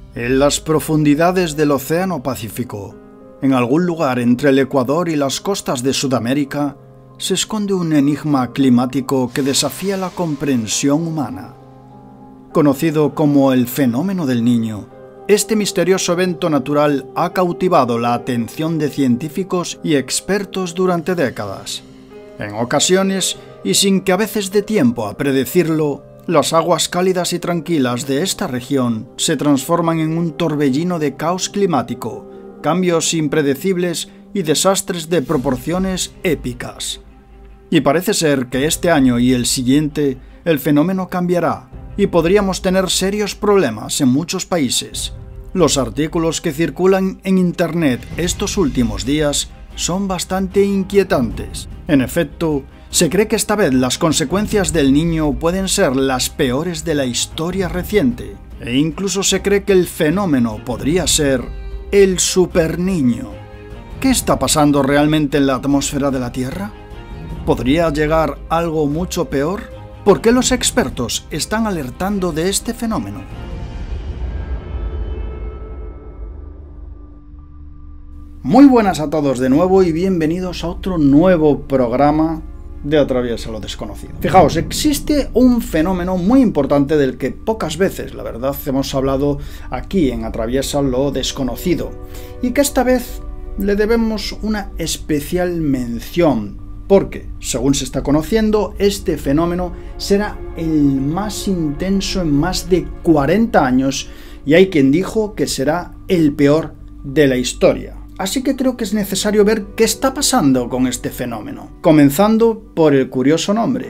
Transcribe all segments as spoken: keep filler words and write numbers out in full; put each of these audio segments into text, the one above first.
En las profundidades del Océano Pacífico, en algún lugar entre el Ecuador y las costas de Sudamérica, se esconde un enigma climático que desafía la comprensión humana. Conocido como el fenómeno del Niño, este misterioso evento natural ha cautivado la atención de científicos y expertos durante décadas. En ocasiones, y sin que a veces dé tiempo a predecirlo, las aguas cálidas y tranquilas de esta región se transforman en un torbellino de caos climático, cambios impredecibles y desastres de proporciones épicas. Y parece ser que este año y el siguiente el fenómeno cambiará y podríamos tener serios problemas en muchos países. Los artículos que circulan en Internet estos últimos días son bastante inquietantes. En efecto, se cree que esta vez las consecuencias del Niño pueden ser las peores de la historia reciente, e incluso se cree que el fenómeno podría ser el Superniño. ¿Qué está pasando realmente en la atmósfera de la Tierra? ¿Podría llegar algo mucho peor? ¿Por qué los expertos están alertando de este fenómeno? Muy buenas a todos de nuevo y bienvenidos a otro nuevo programa de Atraviesa lo desconocido. Fijaos, existe un fenómeno muy importante del que pocas veces, la verdad, hemos hablado aquí en Atraviesa lo desconocido, y que esta vez le debemos una especial mención, porque, según se está conociendo, este fenómeno será el más intenso en más de cuarenta años, y hay quien dijo que será el peor de la historia. Así que creo que es necesario ver qué está pasando con este fenómeno, comenzando por el curioso nombre.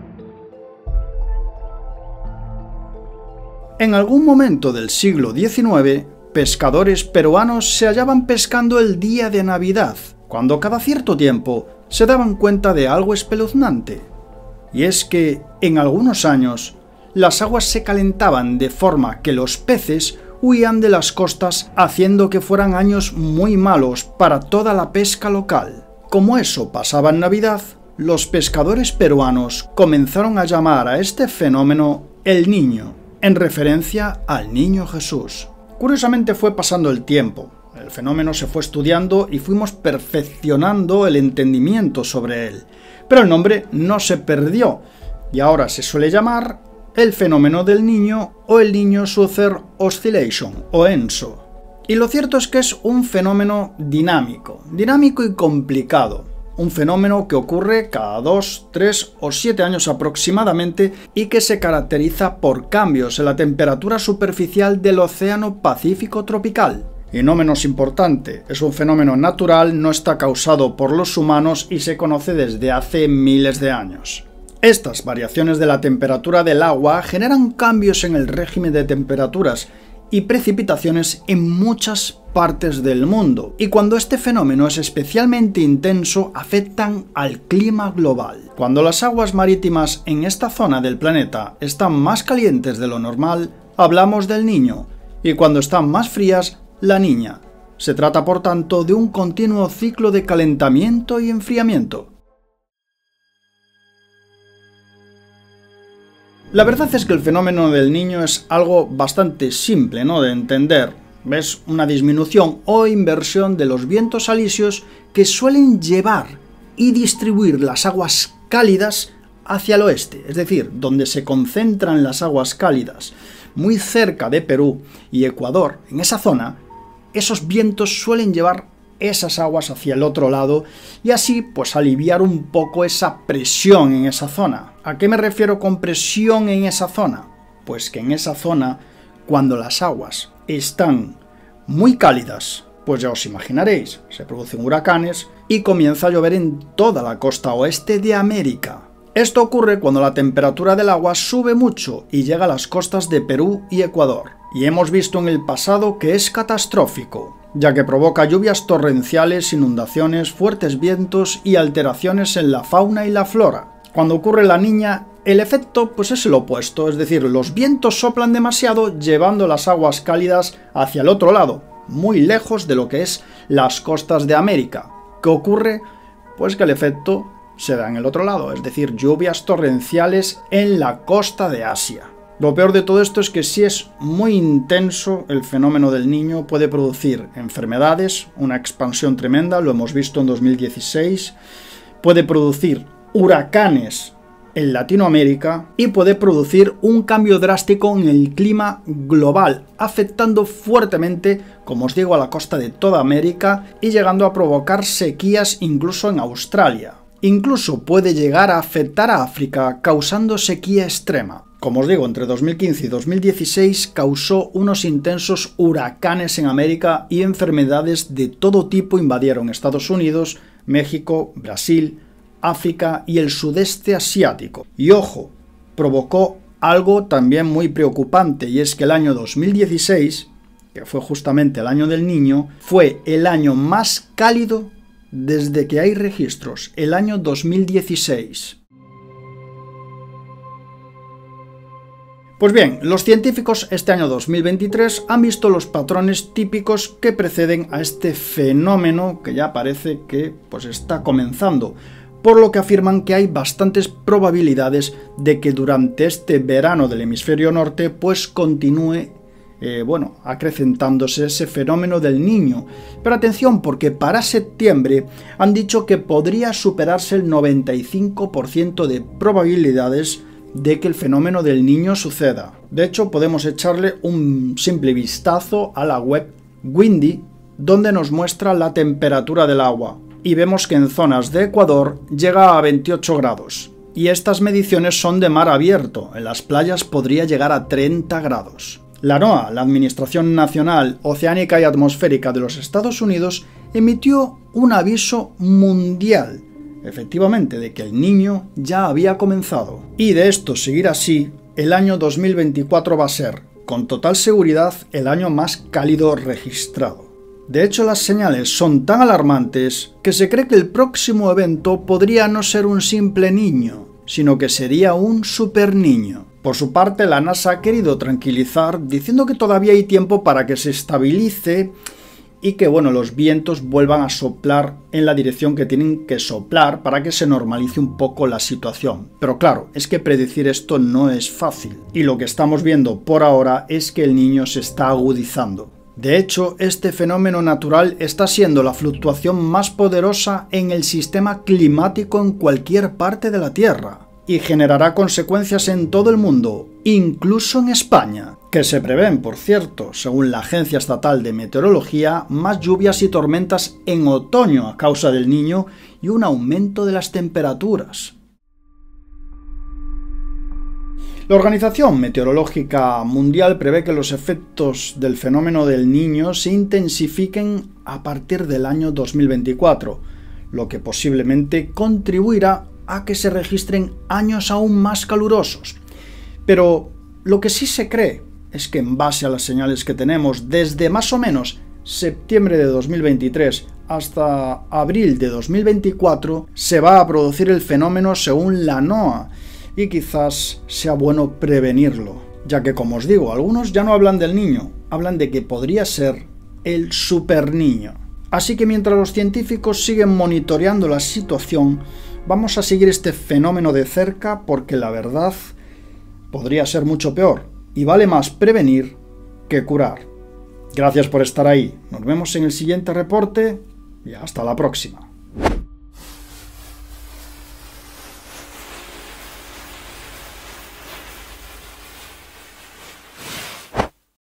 En algún momento del siglo diecinueve, pescadores peruanos se hallaban pescando el día de Navidad, cuando cada cierto tiempo se daban cuenta de algo espeluznante. Y es que, en algunos años, las aguas se calentaban de forma que los peces huían de las costas, haciendo que fueran años muy malos para toda la pesca local. Como eso pasaba en Navidad, los pescadores peruanos comenzaron a llamar a este fenómeno el Niño, en referencia al Niño Jesús. Curiosamente fue pasando el tiempo, el fenómeno se fue estudiando y fuimos perfeccionando el entendimiento sobre él, pero el nombre no se perdió y ahora se suele llamar el fenómeno del Niño o el Niño Southern Oscillation o ENSO. Y lo cierto es que es un fenómeno dinámico, dinámico y complicado, un fenómeno que ocurre cada dos, tres o siete años aproximadamente y que se caracteriza por cambios en la temperatura superficial del Océano Pacífico tropical. Y no menos importante, es un fenómeno natural, no está causado por los humanos y se conoce desde hace miles de años. Estas variaciones de la temperatura del agua generan cambios en el régimen de temperaturas y precipitaciones en muchas partes del mundo, y cuando este fenómeno es especialmente intenso afectan al clima global. Cuando las aguas marítimas en esta zona del planeta están más calientes de lo normal, hablamos del Niño, y cuando están más frías, la Niña. Se trata por tanto de un continuo ciclo de calentamiento y enfriamiento. La verdad es que el fenómeno del Niño es algo bastante simple, ¿no?, de entender. Ves una disminución o inversión de los vientos alisios que suelen llevar y distribuir las aguas cálidas hacia el oeste, es decir, donde se concentran las aguas cálidas, muy cerca de Perú y Ecuador, en esa zona, esos vientos suelen llevar esas aguas hacia el otro lado y así pues aliviar un poco esa presión en esa zona. ¿A qué me refiero con presión en esa zona? Pues que en esa zona, cuando las aguas están muy cálidas, pues ya os imaginaréis, se producen huracanes y comienza a llover en toda la costa oeste de América. Esto ocurre cuando la temperatura del agua sube mucho y llega a las costas de Perú y Ecuador. Y hemos visto en el pasado que es catastrófico, ya que provoca lluvias torrenciales, inundaciones, fuertes vientos y alteraciones en la fauna y la flora. Cuando ocurre la Niña, el efecto pues es el opuesto, es decir, los vientos soplan demasiado llevando las aguas cálidas hacia el otro lado, muy lejos de lo que es las costas de América. ¿Qué ocurre? Pues que el efecto se da en el otro lado, es decir, lluvias torrenciales en la costa de Asia. Lo peor de todo esto es que si es muy intenso el fenómeno del Niño, puede producir enfermedades, una expansión tremenda, lo hemos visto en dos mil dieciséis, puede producir huracanes en Latinoamérica y puede producir un cambio drástico en el clima global, afectando fuertemente, como os digo, a la costa de toda América y llegando a provocar sequías incluso en Australia. Incluso puede llegar a afectar a África, causando sequía extrema. Como os digo, entre dos mil quince y dos mil dieciséis causó unos intensos huracanes en América y enfermedades de todo tipo invadieron Estados Unidos, México, Brasil, África y el sudeste asiático. Y ojo, provocó algo también muy preocupante, y es que el año dos mil dieciséis, que fue justamente el año del Niño, fue el año más cálido desde que hay registros, el año dos mil dieciséis. Pues bien, los científicos este año dos mil veintitrés han visto los patrones típicos que preceden a este fenómeno que ya parece que pues, está comenzando, por lo que afirman que hay bastantes probabilidades de que durante este verano del hemisferio norte pues continúe eh, bueno, acrecentándose ese fenómeno del Niño. Pero atención, porque para septiembre han dicho que podría superarse el noventa y cinco por ciento de probabilidades de que el fenómeno del Niño suceda. De hecho, podemos echarle un simple vistazo a la web Windy, donde nos muestra la temperatura del agua. Y vemos que en zonas de Ecuador llega a veintiocho grados. Y estas mediciones son de mar abierto, en las playas podría llegar a treinta grados. La NOAA, la Administración Nacional Oceánica y Atmosférica de los Estados Unidos, emitió un aviso mundial, efectivamente, de que el Niño ya había comenzado. Y de esto seguir así, el año dos mil veinticuatro va a ser, con total seguridad, el año más cálido registrado. De hecho, las señales son tan alarmantes que se cree que el próximo evento podría no ser un simple niño, sino que sería un superniño. Por su parte, la NASA ha querido tranquilizar diciendo que todavía hay tiempo para que se estabilice y que bueno, los vientos vuelvan a soplar en la dirección que tienen que soplar para que se normalice un poco la situación. Pero claro, es que predecir esto no es fácil. Y lo que estamos viendo por ahora es que el Niño se está agudizando. De hecho, este fenómeno natural está siendo la fluctuación más poderosa en el sistema climático en cualquier parte de la Tierra y generará consecuencias en todo el mundo, incluso en España, que se prevén, por cierto, según la Agencia Estatal de Meteorología, más lluvias y tormentas en otoño a causa del Niño y un aumento de las temperaturas. La Organización Meteorológica Mundial prevé que los efectos del fenómeno del Niño se intensifiquen a partir del año dos mil veinticuatro, lo que posiblemente contribuirá a que se registren años aún más calurosos. Pero lo que sí se cree es que en base a las señales que tenemos desde más o menos septiembre de dos mil veintitrés hasta abril de dos mil veinticuatro se va a producir el fenómeno según la NOAA, y quizás sea bueno prevenirlo, ya que, como os digo, algunos ya no hablan del Niño, hablan de que podría ser el superniño. Así que mientras los científicos siguen monitoreando la situación, vamos a seguir este fenómeno de cerca porque la verdad podría ser mucho peor, y vale más prevenir que curar. Gracias por estar ahí, nos vemos en el siguiente reporte y hasta la próxima.